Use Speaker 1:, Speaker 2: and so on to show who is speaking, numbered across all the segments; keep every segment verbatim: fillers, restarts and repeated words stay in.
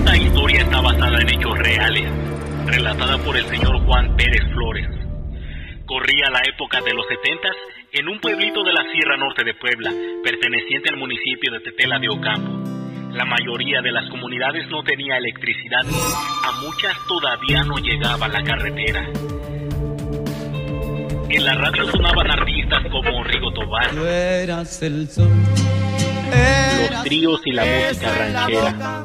Speaker 1: Esta historia está basada en hechos reales, relatada por el señor Juan Pérez Flores. Corría la época de los setentas en un pueblito de la Sierra Norte de Puebla, perteneciente al municipio de Tetela de Ocampo. La mayoría de las comunidades no tenía electricidad, a muchas todavía no llegaba la carretera. En la radio sonaban artistas como Rigo Tobar, los tríos y la música ranchera.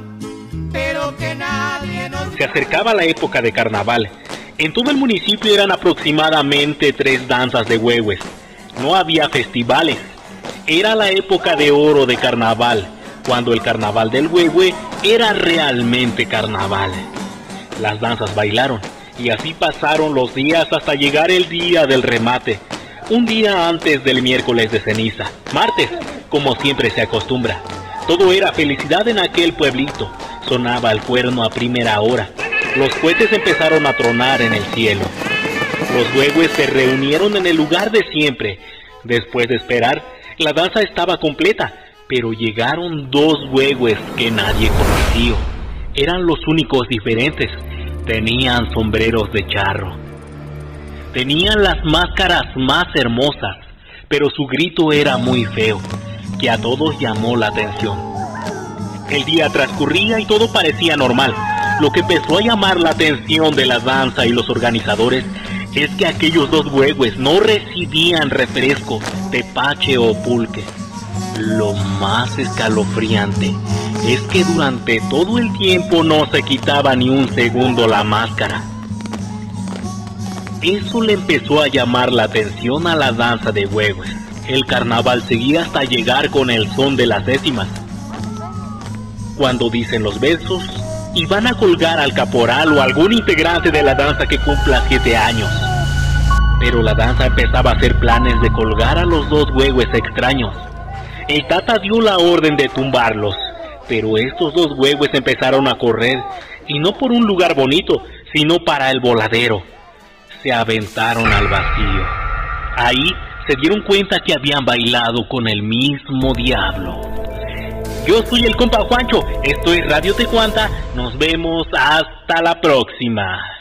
Speaker 1: Se acercaba la época de carnaval. En todo el municipio eran aproximadamente tres danzas de huehues. No había festivales. Era la época de oro de carnaval, cuando el carnaval del huehue era realmente carnaval. Las danzas bailaron, y así pasaron los días hasta llegar el día del remate, un día antes del miércoles de ceniza, martes, como siempre se acostumbra. Todo era felicidad en aquel pueblito. Sonaba el cuerno a primera hora. Los cohetes empezaron a tronar en el cielo. Los huehues se reunieron en el lugar de siempre. Después de esperar, la danza estaba completa, pero llegaron dos huehues que nadie conoció. Eran los únicos diferentes. Tenían sombreros de charro. Tenían las máscaras más hermosas, pero su grito era muy feo, que a todos llamó la atención. El día transcurría y todo parecía normal. Lo que empezó a llamar la atención de la danza y los organizadores es que aquellos dos huehues no recibían refresco, tepache o pulque. Lo más escalofriante es que durante todo el tiempo no se quitaba ni un segundo la máscara. Eso le empezó a llamar la atención a la danza de huehues. El carnaval seguía hasta llegar con el son de las décimas, cuando dicen los versos y van a colgar al caporal o algún integrante de la danza que cumpla siete años. Pero la danza empezaba a hacer planes de colgar a los dos huehues extraños. El Tata dio la orden de tumbarlos, pero estos dos huehues empezaron a correr, y no por un lugar bonito, sino para el voladero. Se aventaron al vacío. Ahí se dieron cuenta que habían bailado con el mismo diablo. Yo soy el compa Juancho, esto es Radio Tecuanta, nos vemos hasta la próxima.